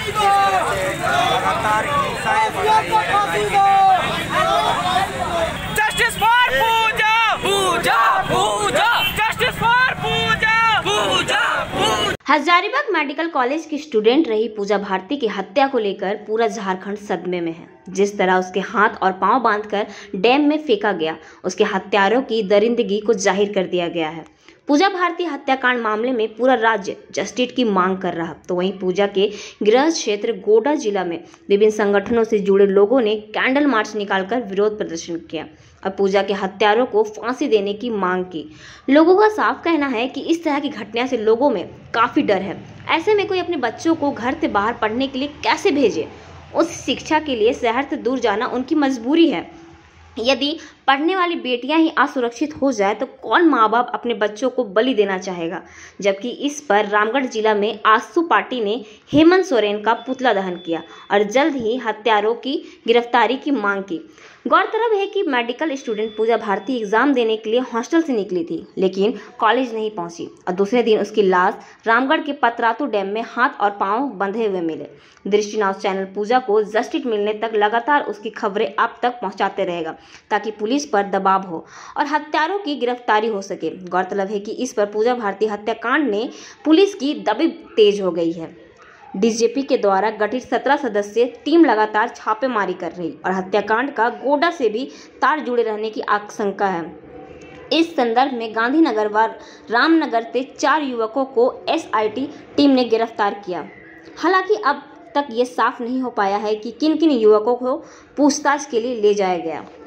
लगातार हिंसाएं बढ़ रही हैं। Justice for Pooja, Pooja, Pooja, justice for Pooja, Pooja, Pooja. Hazaribagh medical college की स्टूडेंट रही पूजा भारती की हत्या को लेकर पूरा झारखंड सदमे में है। जिस तरह उसके हाथ और पांव बांधकर डैम में फेंका गया, उसके हत्यारों की दरिंदगी को जाहिर कर दिया गया है। पूजा भारती हत्याकांड मामले में पूरा राज्य जस्टिस की मांग कर रहा, तो वहीं पूजा के गृह क्षेत्र गोड्डा जिला में विभिन्न संगठनों से जुड़े लोगों ने कैंडल मार्च निकालकर विरोध प्रदर्शन किया और पूजा के हत्यारों को फांसी देने की मांग की। लोगों का साफ कहना है कि इस तरह की घटना से लोगों में काफी डर है। ऐसे में कोई अपने बच्चों को घर से बाहर पढ़ने के लिए कैसे भेजे? उस शिक्षा के लिए शहर से दूर जाना उनकी मजबूरी है। यदि पढ़ने वाली बेटियां ही असुरक्षित हो जाए तो कौन माँ बाप अपने बच्चों को बलि देना चाहेगा? जबकि इस पर रामगढ़ जिला में आजसू पार्टी ने हेमंत सोरेन का पुतला दहन किया और जल्द ही हत्यारों की गिरफ्तारी की मांग की। गौरतलब है कि medical student Pooja Bharti exam देने के लिए हॉस्टल से निकली थी, लेकिन कॉलेज नहीं पहुंची और दूसरे दिन उसकी लाश रामगढ़ के पतरातू डैम में हाथ और पांव बंधे हुए मिले। दृष्टि नाउ चैनल पूजा को जस्टिस मिलने तक लगातार उसकी खबरें आप तक पहुंचाते रहेगा ताकि पुलिस पर दबाव हो और हत्यारों की गिरफ्तारी हो सके। गौरतलब है कि इस पर पूजा भारती हत्याकांड ने पुलिस की दबिश तेज हो गई है। डीजीपी के द्वारा गठित 17 सदस्यीय टीम लगातार छापेमारी कर रही और हत्याकांड का गोड्डा से भी तार जुड़े रहने की आशंका है। इस संदर्भ में गांधीनगर व रामनगर से 4 युवकों को एसआईटी टीम ने गिरफ्तार किया। हालांकि अब तक ये साफ नहीं हो पाया है कि किन किन युवकों को पूछताछ के लिए ले जाया गया।